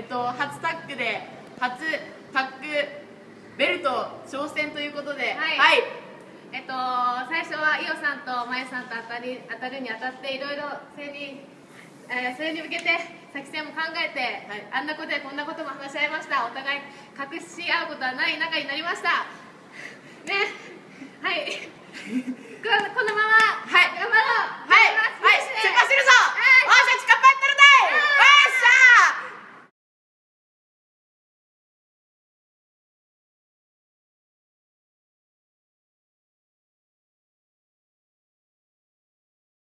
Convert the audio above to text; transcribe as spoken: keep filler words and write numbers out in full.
っと初タッグで初タッグベルト挑戦ということで、 はい、 はい、 えっと最初は伊代さんとまゆさんと当たり当たるにあたっていろいろそれに、えー、それに向けて作戦も考えて、はい、あんなことやこんなことも話し合いました。お互い隠し合うことはない仲になりましたね。はいこのまま、はい、頑張ろう。 はい、はい、突っ走るぞ。